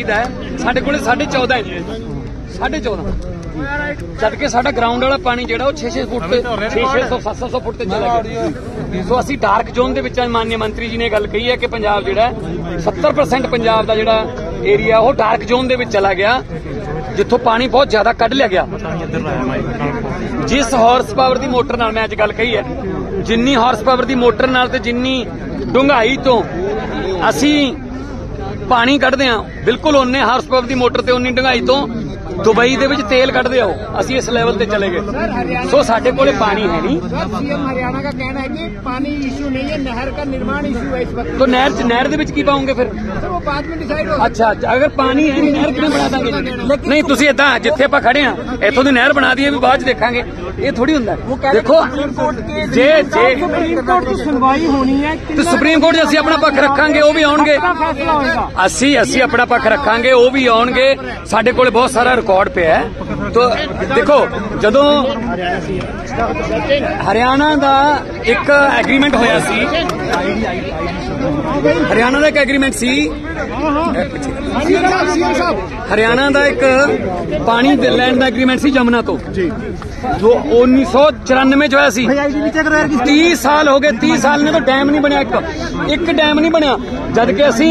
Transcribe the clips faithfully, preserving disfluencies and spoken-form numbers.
ਸਾਡੇ ਕੋਲੇ साढ़े चौदह है साढ़े चौदह जबकि साडा ग्राउंड वाला पानी जिहड़ा छे छे फुट ते छे छे सौ सत्त सौ फुट ते चला गया। सो असी डार्क जोन दे विच माननीय मंत्री जी ने गल कही है कि पंजाब जिहड़ा सत्तर परसेंट पंजाब दा जिहड़ा एरिया वो डार्क जोन दे विच चला गया, जिथों पानी बहुत ज्यादा कढ़ लिया गया। जिस हॉर्स पावर दी मोटर नाल मैं अज गल कही है, जिन्नी हॉर्स पावर दी मोटर नाल ते जिन्नी डूंघाई तो असी पानी कढ़दे हां, बिल्कुल उन्ने हॉर्स पावर दी मोटर ते उन्नी डूंघाई तो दुबई दे विच तेल कढ़दे हो, असी इस लेवल ते चले गए। सो साडे कोले पानी है नहीं। सीएम हरियाणा का कहना है कि पानी इशू नहीं है, नहर का निर्माण इशू है इस वक्त। तो नहर नहर दे विच की पाओगे फिर? सर वो बाद में डिसाइड हो। अच्छा, अगर पानी है नहीं नहर किवें बना दांगे? नहीं तुसीं इदां जिथे आपां खड़े हां इथों दी नहर बना दईए भी बाद च देखांगे, ये थोड़ी हुंदा। देखो जे जे सुप्रीम कोर्ट की सुनवाई होनी है तो सुप्रीम कोर्ट च असीं अपना पक्ष रखांगे, वो भी आउणगे। असीं असीं अपना पक्ष रखांगे, वो भी आउणगे। साडे कोले बहुत सारा रिकॉर्ड पिया है। तो देखो जदों हरियाणा का एक एग्रीमेंट होया सी, हरियाणा का एक एग्रीमेंट सी, हरियाणा का एक पानी लैंड का एग्रीमेंट सी जमुना तो जो उन्नीस सौ चौरानवे च होया सी। तीस साल हो गए, तीस साल ने तो डैम नहीं बनया, एक एक डैम नहीं बनया। जबकि असी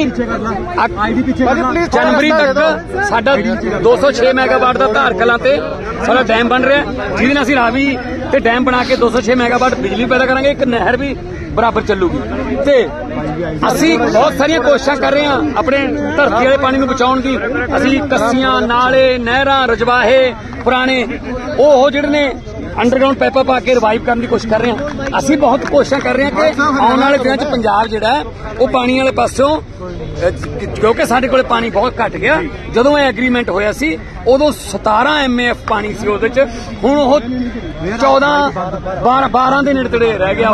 जनवरी तक साडा दो सौ छे मैगावाट का धार कलां ते साडा डैम बन रहा है, जिहदे नाल असीं रावी ते डैम बना के दो सौ छे मैगावाट बिजली पैदा करांगे, एक नहर भी बराबर चलूगी। ते असीं बहुत सारियां कोशिशां कर रहे हैं अपने धरती वाले पानी नूं बचाउण दी। असीं कस्सियां, नाले, नहरां, रजवाहे पुराने ओह जिहड़े ने अंडरग्राउंड पैपा पा के रिवाइव करने की कोशिश कर रहे हैं। असीं बहुत कोशिशां कर रहे हैं कि आने वाले दिनों च पंजाब जिहड़ा है वो पानी वाले पासों, क्योंकि साडे कोले पानी बहुत घट गया। जदों ये एग्रीमेंट होया सी उदों सतारह एम ए एफ पानी सी, उहदे च हुण ओह चौदह बारह बारह दे नेड़े रह गया।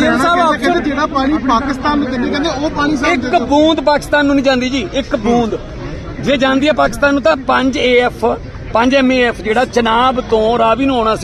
एक बूंद पाकिस्तान नूं नहीं जांदी जी, एक बूंद जे जांदी है पाकिस्तान नूं तां पांच ए एफ पांच एम ए एफ जिहड़ा चनाब तो रावी नूं आउणा